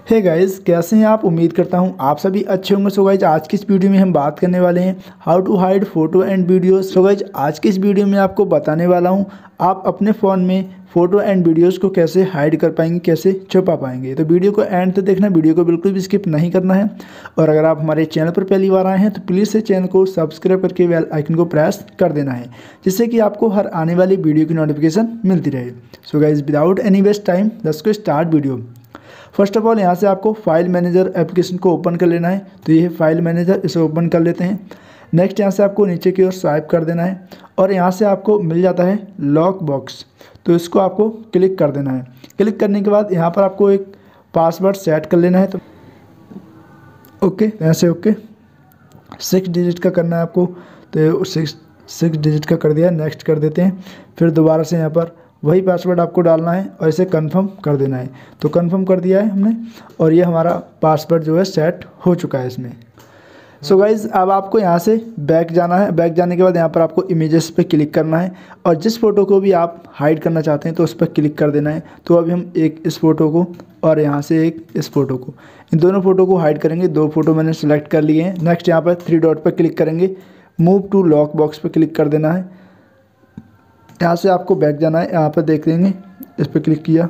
Hey guys, कैसे हैं आप। उम्मीद करता हूं आप सभी अच्छे होंगे। सो गाइस, आज की इस वीडियो में हम बात करने वाले हैं how to hide photo and videos. So guys, आज की इस वीडियो में आपको बताने वाला हूं आप अपने फ़ोन में फ़ोटो एंड वीडियोस को कैसे हाइड कर पाएंगे, कैसे छुपा पाएंगे। तो वीडियो को एंड तक देखना, वीडियो को बिल्कुल भी स्किप नहीं करना है। और अगर आप हमारे चैनल पर पहली बार आए हैं तो प्लीज़ से चैनल को सब्सक्राइब करके बेल आइकन को प्रेस कर देना है, जिससे कि आपको हर आने वाली वीडियो की नोटिफिकेशन मिलती रहे। So guys, without any waste time let's go start video. First of all यहाँ से आपको फाइल मैनेजर एप्लीकेशन को ओपन कर लेना है। तो ये है फाइल मैनेजर, इसे ओपन कर लेते हैं। नेक्स्ट यहाँ से आपको नीचे की ओर स्वाइप कर देना है और यहाँ से आपको मिल जाता है लॉक बॉक्स। तो इसको आपको क्लिक कर देना है। क्लिक करने के बाद यहाँ पर आपको एक पासवर्ड सेट कर लेना है। तो ओके, ऐसे ओके 6 डिजिट का करना है आपको। तो सिक्स डिजिट का कर दिया, नेक्स्ट कर देते हैं। फिर दोबारा से यहाँ पर वही पासवर्ड आपको डालना है और इसे कंफर्म कर देना है। तो कंफर्म कर दिया है हमने और ये हमारा पासवर्ड जो है सेट हो चुका है इसमें। सो गाइज़, अब आपको यहाँ से बैक जाना है। बैक जाने के बाद यहाँ पर आपको इमेजेस पे क्लिक करना है और जिस फ़ोटो को भी आप हाइड करना चाहते हैं तो उस पर क्लिक कर देना है। तो अभी हम एक इस फ़ोटो को और यहाँ से एक इस फ़ोटो को, इन दोनों फ़ोटो को हाइड करेंगे। 2 फोटो मैंने सेलेक्ट कर लिए हैं। नेक्स्ट यहाँ पर 3 डॉट पर क्लिक करेंगे, मूव टू लॉक बॉक्स पर क्लिक कर देना है। यहाँ से आपको बैक जाना है। यहाँ पर देख लेंगे, इस पर क्लिक किया,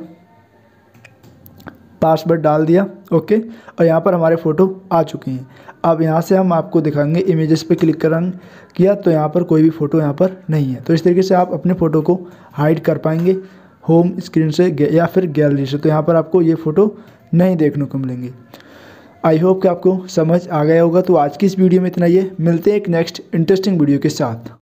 पासवर्ड डाल दिया, ओके। और यहाँ पर हमारे फ़ोटो आ चुके हैं। अब यहाँ से हम आपको दिखाएंगे, इमेजेस पे क्लिक किया तो यहाँ पर कोई भी फ़ोटो यहाँ पर नहीं है। तो इस तरीके से आप अपने फ़ोटो को हाइड कर पाएंगे होम स्क्रीन से या फिर गैलरी से। तो यहाँ पर आपको ये फ़ोटो नहीं देखने को मिलेंगे। आई होप कि आपको समझ आ गया होगा। तो आज की इस वीडियो में इतना ही है। मिलते हैं एक नेक्स्ट इंटरेस्टिंग वीडियो के साथ।